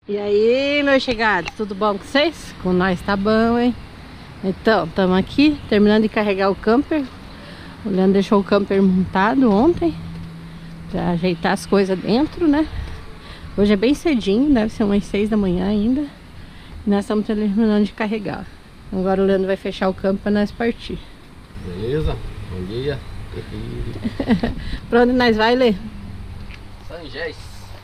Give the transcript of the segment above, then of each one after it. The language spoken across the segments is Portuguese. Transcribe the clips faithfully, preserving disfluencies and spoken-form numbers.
E aí, meus chegados, tudo bom com vocês? Com nós tá bom, hein? Então, estamos aqui, terminando de carregar o camper. O Leandro deixou o camper montado ontem pra ajeitar as coisas dentro, né? Hoje é bem cedinho, deve ser umas seis da manhã ainda. E nós estamos terminando de carregar. Agora o Leandro vai fechar o campo pra nós partir. Beleza? Bom dia. Pra onde nós vai, Lê? São Gés.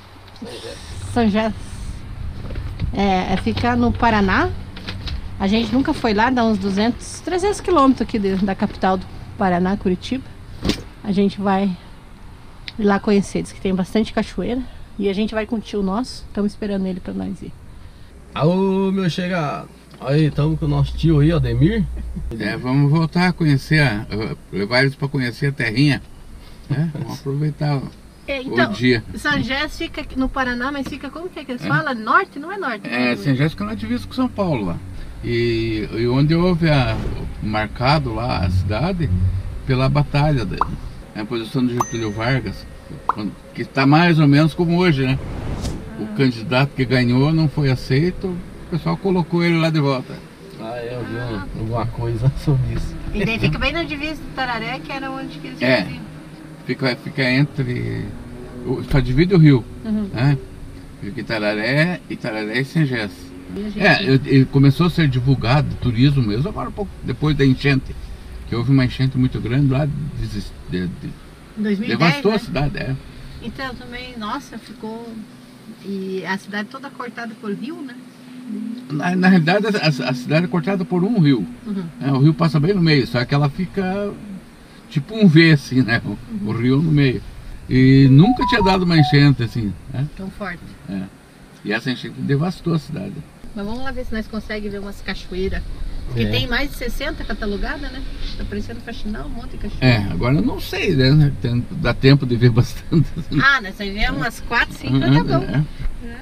São Gés. É, é ficar no Paraná. A gente nunca foi lá, dá uns duzentos, trezentos quilômetros aqui de, da capital do Paraná, Curitiba. A gente vai ir lá conhecer, diz que tem bastante cachoeira. E a gente vai com o tio nosso, estamos esperando ele pra nós ir. Alô, meu chegado. Aí, estamos com o nosso tio aí, Ademir. É, vamos voltar a conhecer, a, levar eles para conhecer a terrinha. Né? Vamos aproveitar É, então, o dia. São Gés fica aqui no Paraná, mas fica, como que é que eles é. falam? Norte? Não é norte? É, São Gés fica na divisa com São Paulo lá. E, e onde houve a, marcado lá a cidade pela batalha, da, a posição do Getúlio Vargas, que está mais ou menos como hoje, né? O ah. candidato que ganhou não foi aceito, o pessoal colocou ele lá de volta. Ah, eu vi ah. alguma coisa sobre isso. E daí fica bem na divisa do Tararé, que era onde que eles é, faziam. Fica, fica entre... Só divide o rio, uhum. né? Fica Itararé, Itararé e São Gés. É, ele começou a ser divulgado, turismo mesmo, agora um pouco depois da enchente. Que houve uma enchente muito grande lá, de, de, de, dois mil e dez, devastou, né? A cidade, é. Então também, nossa, ficou... E a cidade toda cortada por rio, né? Na, na realidade, a, a cidade é cortada por um rio. Uhum. É, o rio passa bem no meio, só que ela fica tipo um V, assim, né? O, uhum. o rio no meio. E nunca tinha dado uma enchente assim, né? Tão forte. É. E essa enchente devastou a cidade. Mas vamos lá ver se nós conseguimos ver umas cachoeiras. Porque é. tem mais de sessenta catalogadas, né? Tá parecendo faxinal, um monte de cachoeira. É, agora eu não sei, né? Tem, dá tempo de ver bastante. Ah, nós vamos ver umas quatro, cinco, tá bom. É. É.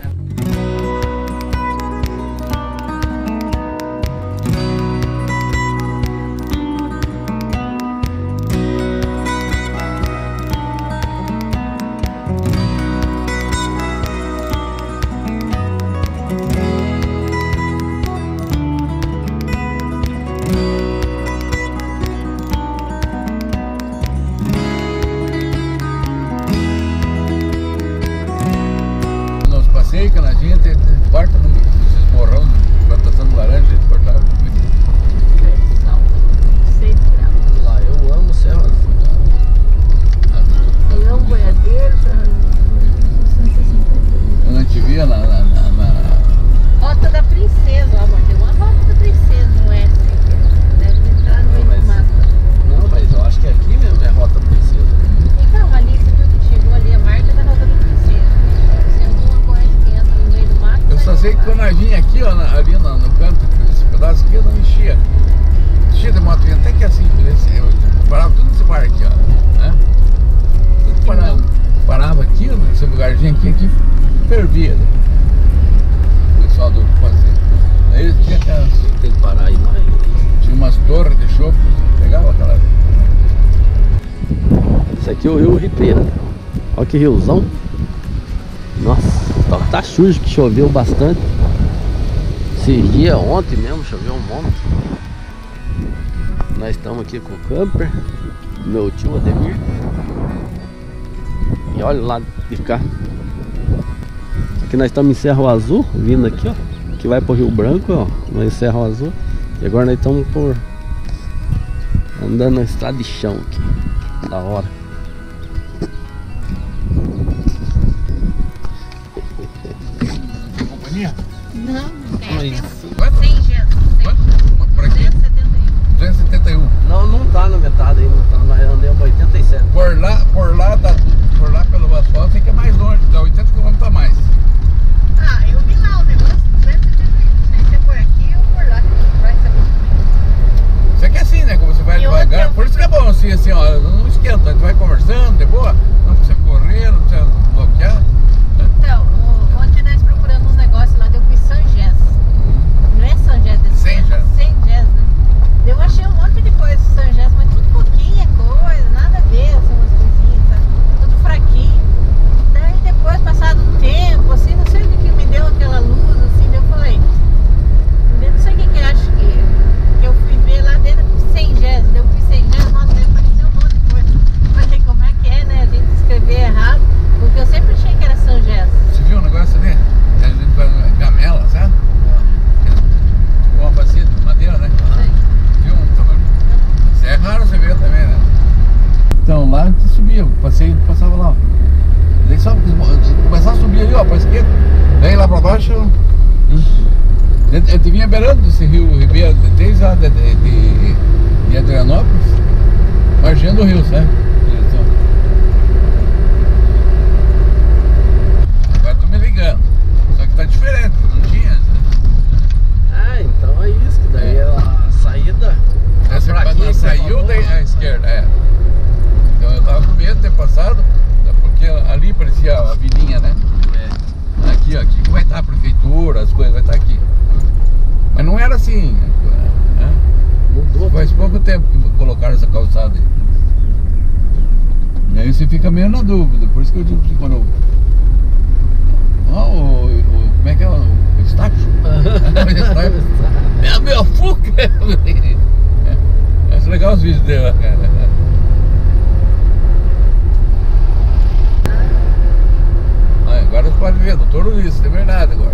Sei que a gente corta nesses morrão de plantação de laranja, a gente cortava muito. Lá eu amo Serra Azul. Eu amo boiadeiro, Serra Azul. A gente via na, na, na, na... Rota da Princesa, ó, amor, tem uma Rota da Princesa, não é? Deve entrar no meio do mato. Não, mas eu acho que aqui mesmo é Rota Princesa. Então, ali, você viu que chegou ali a marca da Rota da Princesa. Se alguma coisa que entra no meio do mato... Eu só sei que quando nós vinha aqui, ó, na, ali no, no canto, esse pedaço aqui, eu não enchia. Enchia de moto, até que assim, eu parava tudo nesse bar aqui, ó. Né? Tudo parava, parava aqui, nesse lugarzinho aqui, aqui fervia. Né? O pessoal do fazer. Aí eles tinham aquelas... Tem que parar aí, mas... Tinha umas torres de chope, pegava aquela... Esse aqui é o rio Ribeira. Olha que riozão. Nossa, tá, tá sujo, que choveu bastante. Esse dia, ontem mesmo, choveu um monte. Nós estamos aqui com o camper, meu tio Ademir. E olha lá de cá. Aqui nós estamos em Cerro Azul, vindo aqui, ó. Que vai pro Rio Branco, ó. Nós em Cerro Azul. E agora nós estamos por... andando na estrada de chão aqui. Da hora. Não, Mas... cem Gés. Por aqui? duzentos e setenta e um. Não, não tá na metade aí, não tá. Nós andamos oitenta e sete. Por lá, por lá, da, por lá pelo asfalto, tem que é mais longe, dá oitenta quilômetros a mais. Ah, eu vi lá o negócio, duzentos e setenta e um. Se você for aqui ou por lá, vai saber. Isso que é assim, né? Como você vai E devagar. outra- Por isso que é bom assim, assim, ó, não esquenta, a gente vai conversando, de boa, não precisa correr, não precisa bloquear. Então, o- ontem nós procuramos uns negócios lá, deu com São Gés. Não é São Gés, é Sem Gés. Sem Gés, né? Eu achei um monte de coisa em São Gés, mas tudo pouquinha coisa, nada a ver, assim, umas coisinhas, sabe? Tudo fraquinho. Daí depois, passado um tempo, assim, não sei o que que me deu lá pra baixo, eu, eu te vinha beirando desse rio Ribeira, desde lá de, de, de, de Adrianópolis, marginando o rio, sabe? Agora tô me ligando, só que tá diferente, não tinha. Ah, então é isso, que daí é a saída. Essa plaquinha saiu da à esquerda, é. Então eu tava com medo de ter passado, porque ali parecia a vilinha, né? É. Aqui, ó, aqui que vai estar a prefeitura, as coisas, vai estar aqui. Mas não era assim, né? Mudou. Faz pouco tempo que colocaram essa calçada aí. E aí você fica meio na dúvida, por isso que eu digo que quando eu... Ó, o, o, como é que é? O, o estácio? É meu Fuca! É legal os vídeos dela, cara. Agora você pode ver, doutor Ulisses, é verdade agora.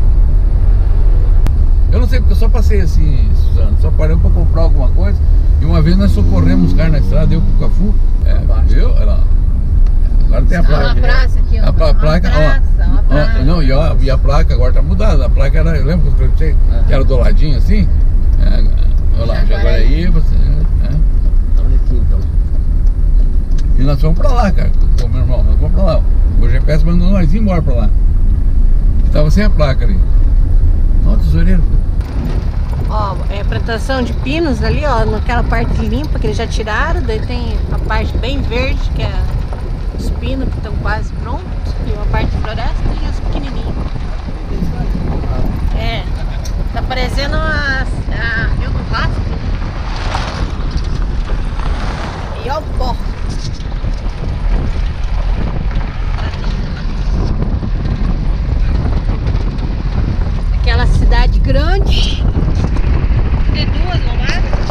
Eu não sei porque eu só passei assim, Suzano, só parei pra comprar alguma coisa. E uma vez nós socorremos os caras na estrada, eu com o Cafu. É, viu? Olha lá. Agora tem a placa. Uma praça aqui, ó. A pla- placa, uma praça, ó, uma praça. ó, não, e, ó, e a placa agora tá mudada. A placa era, eu lembro que eu escrevi que era do ladinho assim. É, olha lá, Jaguaraí, você. É. Olha aqui então. E nós fomos pra lá, cara, com o meu irmão, nós fomos pra lá. O G P S mandou nós ir embora pra lá. E tava sem a placa ali. Ó, tesoureiro. Ó, é plantação de pinos ali, ó, naquela parte limpa que eles já tiraram. Daí tem a parte bem verde, que é os pinos que estão quase prontos. E uma parte de floresta e os pequenininhos. É, tá parecendo a, a Rio do Rastro. E ó o pó. Aquela cidade grande, de duas no máximo.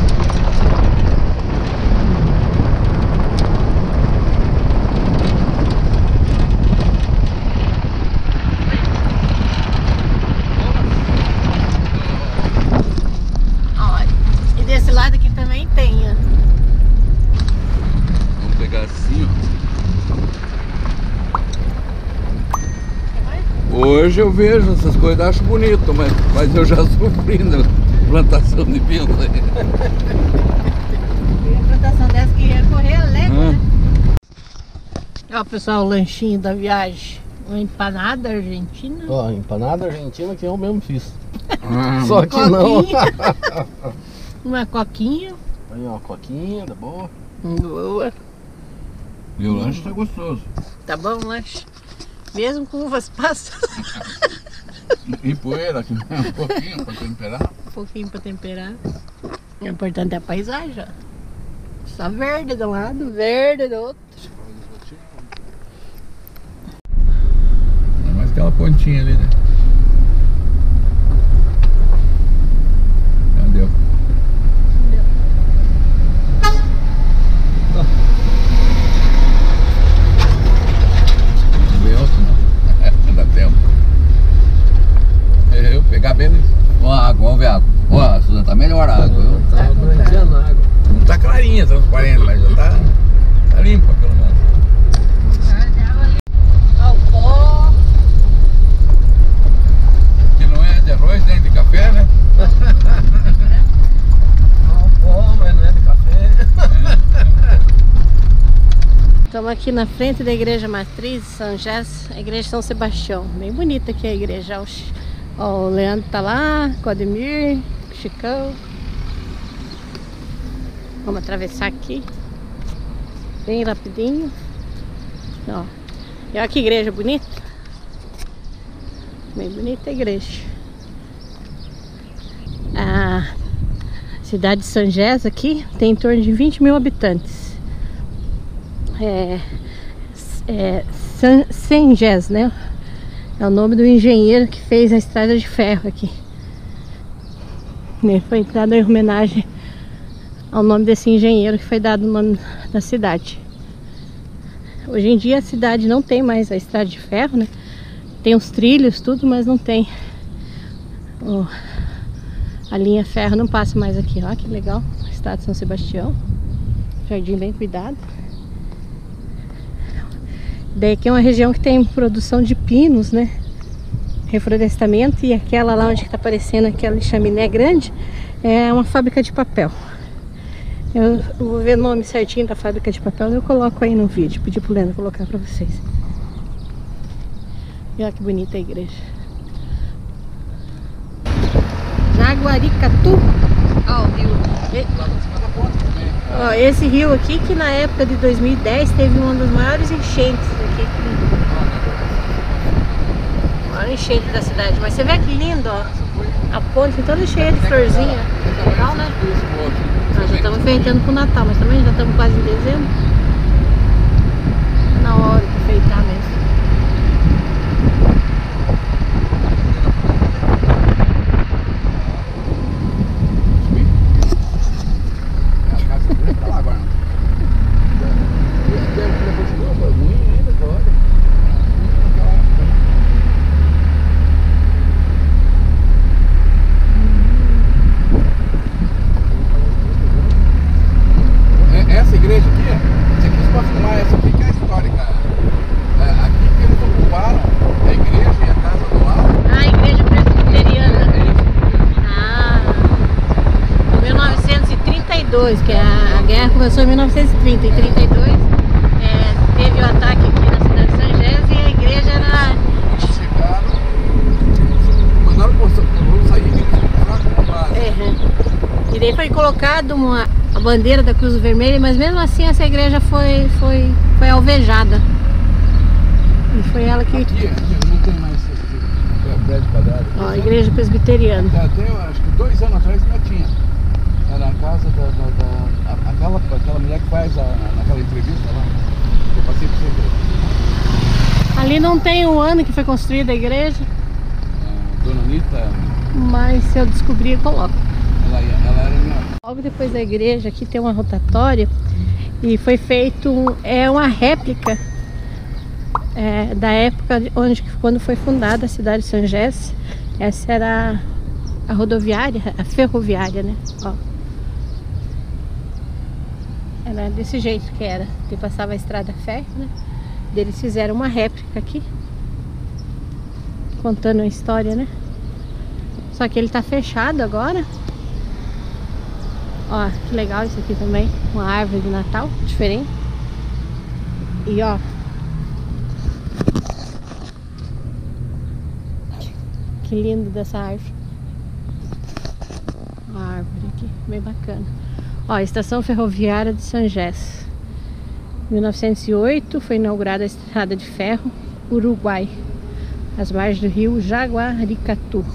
Olha, e desse lado aqui também tem, ó. Vamos pegar assim, ó. Hoje eu vejo essas coisas, acho bonito, mas, mas eu já sofri na plantação de pinos aí. E a plantação dessa que ia correr alegre, Hum. né? Ó, pessoal, o lanchinho da viagem. Uma empanada argentina. Ó, empanada argentina que eu mesmo fiz. Ah, Só que não. Coquinha. Uma coquinha. Aí, ó, coquinha, tá boa. Boa. e o lanche tá gostoso. Tá bom o lanche? Mesmo com uvas passas. E poeira, aqui, um pouquinho pra temperar. Um pouquinho pra temperar. O importante é a paisagem, ó. Só verde de um lado, verde do outro. É mais aquela pontinha ali, né? Já deu. Não veio outro, não. Dá tempo. Eu pegar bem. Ó a água, vamos ver a água. Ó, a Suzana, tá melhor a água. Viu? Tá branqueando a água. Não tá clarinha, transparente, mas já tá, tá limpa pelo menos. Ó, o pó. Que não é de arroz nem de café, né? Não, pó, mas não é de café. Estamos aqui na frente da igreja matriz de São Jés, a igreja de São Sebastião. Bem bonita aqui a igreja. Ó, o Leandro tá lá, com o Ademir, o Chicão. Vamos atravessar aqui. Bem rapidinho. Ó. E olha que igreja bonita. Bem bonita a igreja. A cidade de São Jés aqui tem em torno de vinte mil habitantes. É, é São Jés, né? É o nome do engenheiro que fez a estrada de ferro aqui. Ele foi dado em homenagem ao nome desse engenheiro que foi dado o nome da cidade. Hoje em dia a cidade não tem mais a estrada de ferro, né? Tem os trilhos, tudo, mas não tem o, a linha ferro não passa mais aqui. Olha que legal, estado de São Sebastião. Jardim bem cuidado. Daí aqui é uma região que tem produção de pinos, né? reflorestamento, e aquela lá onde está aparecendo aquela chaminé grande é uma fábrica de papel. Eu vou ver o nome certinho da fábrica de papel e eu coloco aí no vídeo. Pedi pro Leandro colocar pra vocês. E olha que bonita a igreja. Jaguaricatu. Ó, o rio. Ó, esse rio aqui que na época de dois mil e dez teve uma das maiores enchentes aqui. A maior enchente da cidade. Mas você vê que lindo, ó. A ponte toda cheia de florzinha. Legal, né? Nós já estamos enfeitando pro Natal, mas também já estamos quase em dezembro. Na hora de enfeitar mesmo. Essa igreja aqui, se aqui pode filmar essa aqui que é histórica. É, aqui que eles ocuparam a igreja e a casa do lado. Ah, a igreja presbiteriana. É, é isso. Ah, em mil novecentos e trinta e dois, que a, a guerra começou em mil novecentos e trinta. Em trinta e dois é, teve o ataque aqui na cidade de Sangés e a igreja era... Chegaram, mandaram por sair e eles como base. É, e daí foi colocado uma, a bandeira da Cruz Vermelha, mas mesmo assim essa igreja foi, foi, foi alvejada. E foi ela que... Aqui, aqui não tem mais esse prédio quadrado. Ó, a igreja presbiteriana. Até acho que dois anos atrás não tinha. Era a casa da, da, da a, aquela, aquela mulher que faz a, naquela entrevista lá. Eu passei por você. Ali não tem o ano que foi construída a igreja, A Dona Anitta, mas se eu descobrir eu coloco. ela, ela era minha. Logo depois da igreja aqui tem uma rotatória e foi feito, é uma réplica é, da época onde, quando foi fundada a cidade de Sangés. Essa era a rodoviária, a ferroviária, né? Ó. Era desse jeito que era, que passava a estrada ferro, né? Eles fizeram uma réplica aqui, contando a história, né? Só que ele tá fechado agora. Ó, que legal isso aqui também. Uma árvore de Natal, diferente. E ó, que lindo dessa árvore. Uma árvore aqui, bem bacana. Ó, Estação Ferroviária de Sangés. Em mil novecentos e oito foi inaugurada a estrada de ferro Uruguai, às margens do rio Jaguaricatu.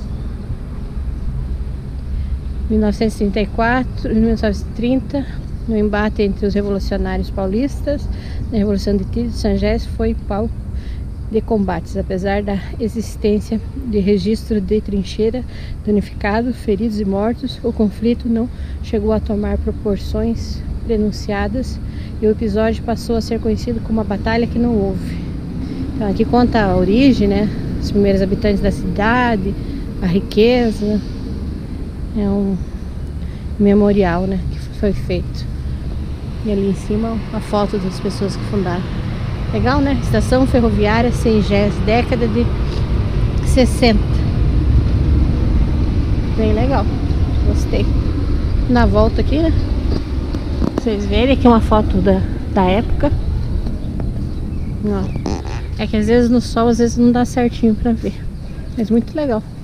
mil novecentos e trinta e quatro, mil novecentos e trinta, no embate entre os revolucionários paulistas, na Revolução de Tiro, Sangés foi palco de combates, apesar da existência de registro de trincheira, danificados, feridos e mortos. O conflito não chegou a tomar proporções denunciadas e o episódio passou a ser conhecido como a batalha que não houve. Então aqui conta a origem, né? Os primeiros habitantes da cidade, a riqueza. É um memorial, né, que foi feito. E ali em cima a foto das pessoas que fundaram. Legal, né? Estação Ferroviária Sangés, década de sessenta. Bem legal. Gostei. Na volta aqui, né? Vocês verem aqui uma foto da, da época. Ó. É que às vezes no sol, às vezes não dá certinho pra ver. Mas muito legal.